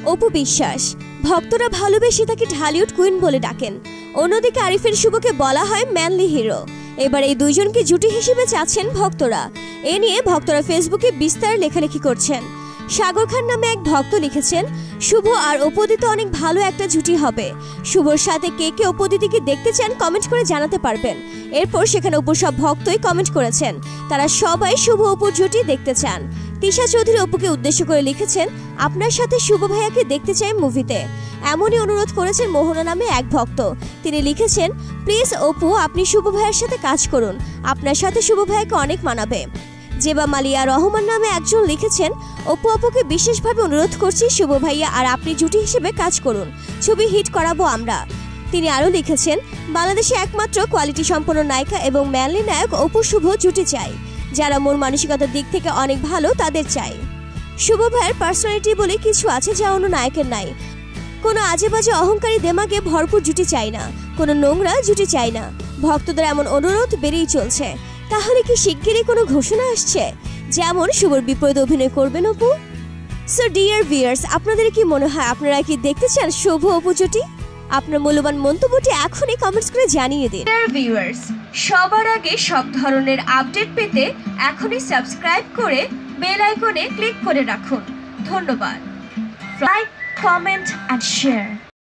অপু বিশ্বাস। ভক্তরা ভালোবেসে তাকে ঢালিউড কুইন বলে ডাকেন। অন্যদিকে আরিফিন শুভকে বলা হয় ম্যানলি হিরো। এবার এই দুইজনকে জুটি হিসেবে চাচ্ছেন ভক্তরা। এ নিয়ে ভক্তরা ফেসবুকে বিস্তার লেখালেখি করছেন। সাগর খান নামে এক ভক্ত লিখেছেন, শুভ আর অপুদিত অনেক ভালো একটা জুটি হবে। শুভর সাথে কে কে অপুদিতিকে দেখতে চান কমেন্ট করে জানাতে পারবেন। এরপর সেখানে অপুর সব ভক্তই কমেন্ট করেছেন, তারা সবাই শুভ অপুর জুটি দেখতে চান। তিশা চৌধুরী অপুকে উদ্দেশ্য করে লিখেছেন, আপনার সাথে শুভ ভাইয়াকে দেখতে চাই মুভিতে। এমনই অনুরোধ করেছেন মোহনা নামে এক ভক্ত। তিনি লিখেছেন, প্লিজ অপু আপনি শুভ ভাইয়ের সাথে কাজ করুন, আপনার সাথে শুভ ভাইয়াকে অনেক মানাবে। জেবা মালিয়া রহমান নামে একজন লিখেছেন, অপু আপুকে বিশেষভাবে অনুরোধ করছি শুভ ভাইয়া আর আপনি জুটি হিসেবে কাজ করুন, ছবি হিট করাবো আমরা। তিনি আরও লিখেছেন, বাংলাদেশে একমাত্র কোয়ালিটি সম্পন্ন নায়িকা এবং ম্যানলি নায়ক অপু শুভ জুটি চাই, যারা মন মানসিকতার দিক থেকে অনেক ভালো তাদের চাই। শুভ ভাইয়ের পার্সোনালিটি বলে কিছু আছে যা অন্য নায়কের নাই। কোনো আজে বাজে অহংকারী দেমাগে ভরপুর জুটি চাই না, কোনো নোংরা জুটি চাই না। ভক্তদের এমন অনুরোধ বেড়েই চলছে। তাহলে কি শিগগিরই কোনো ঘোষণা আসছে যেমন শুভর বিপরীতে অভিনয় করবেন অপু? সো ডিয়ার ভিউয়ার্স, আপনাদের কি মনে হয়, আপনারা কি দেখতে চান শুভ অপু জুটি? আপনার মূল্যবান মন্তব্যটি এখনই কমেন্টস করে জানিয়ে দিন। ডিয়ার ভিউয়ার্স, সবার আগে সব ধরনের আপডেট পেতে এখনই সাবস্ক্রাইব করে বেল আইকনে ক্লিক করে রাখুন। ধন্যবাদ। Like, comment and share.